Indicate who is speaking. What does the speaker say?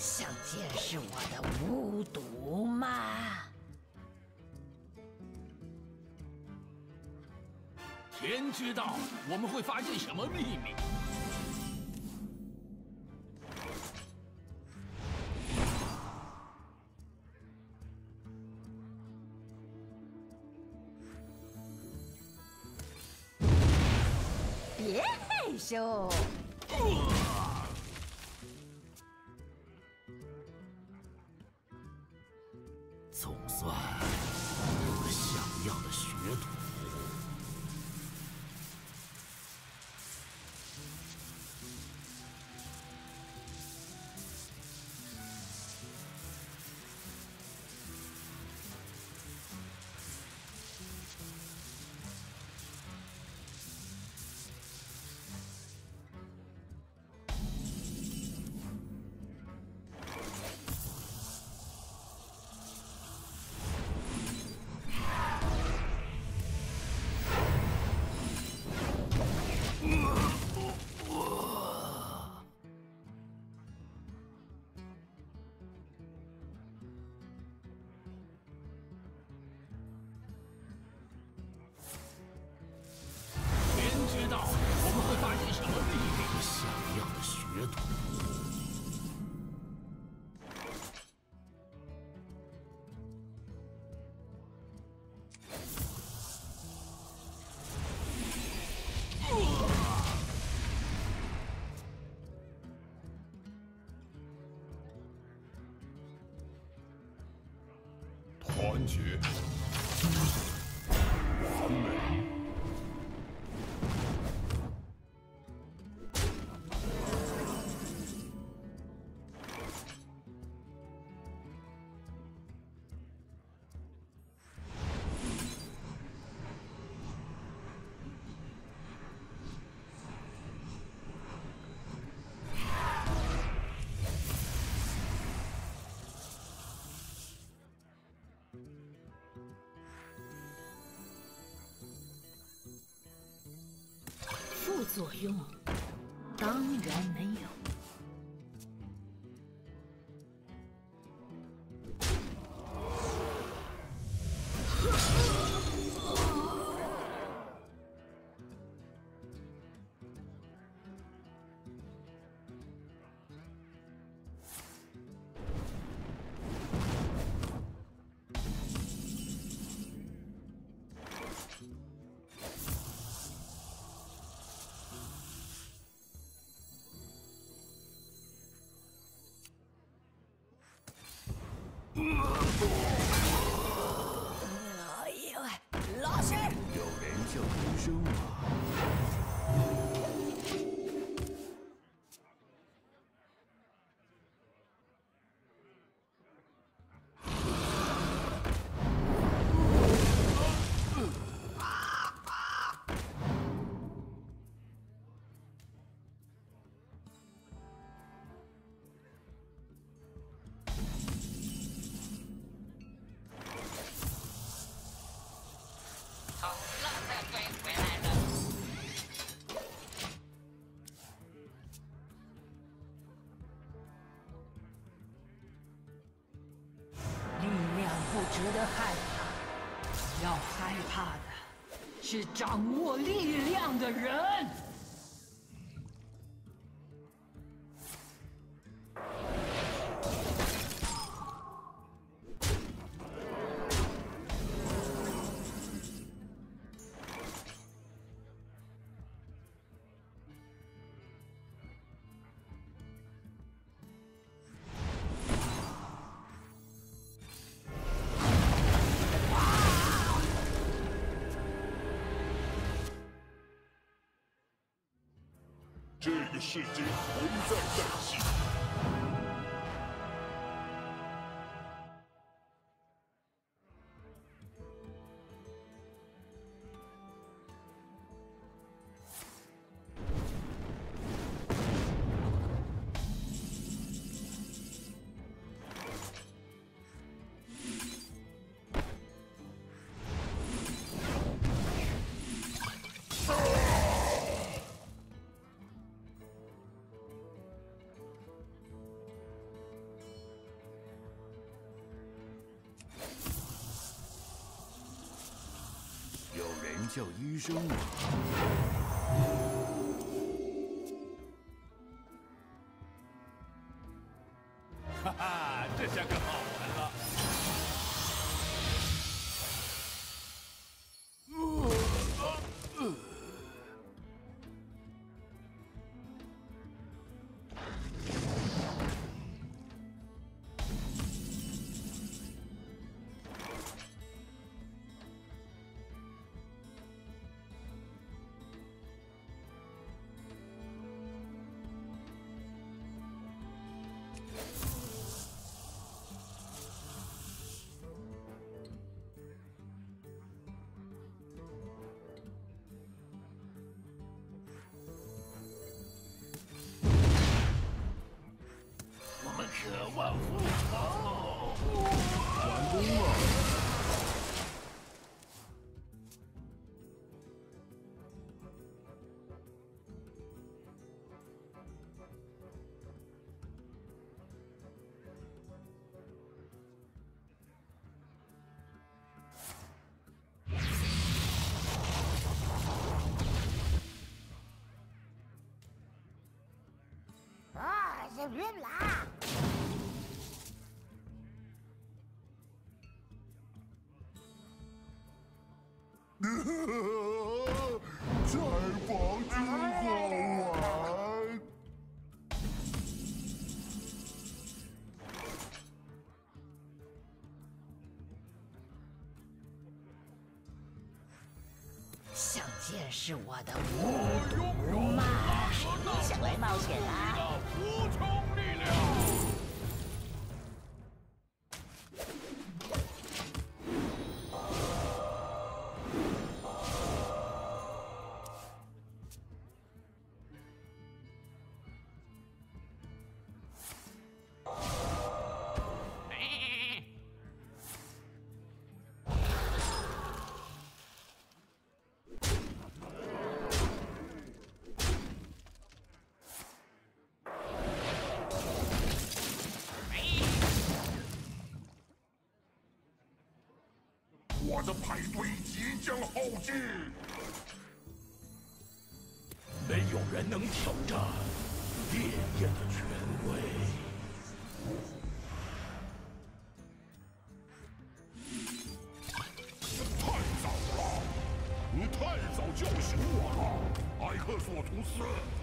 Speaker 1: 想见识我的巫毒吗？
Speaker 2: 天知道我们会发现什么秘密。
Speaker 1: 别害羞。
Speaker 3: 总算有个像样的学徒。
Speaker 2: 知道我们会发现什么秘密？
Speaker 3: 像样的学徒。
Speaker 4: 团结，完美。
Speaker 1: 副作用当然没有。哎呦，老师！
Speaker 3: 要廉价无声吗？
Speaker 5: 从垃圾堆回来了。
Speaker 1: 力量不值得害怕，要害怕的是掌握力量的人。
Speaker 4: 这个世界不再担心。
Speaker 3: 叫医生吗？
Speaker 2: 哈哈，这下可好玩了。
Speaker 3: 我们渴望复仇。完工了。
Speaker 6: 啊，是晕啦！
Speaker 4: 采访真好玩。
Speaker 6: 想见识我的无毒吗？你想来冒险啦？
Speaker 2: 无穷力量。
Speaker 4: 我的派对即将耗尽，
Speaker 3: 没有人能挑战烈焰的权威。
Speaker 4: 太早了！你太早叫醒我了，艾克索图斯。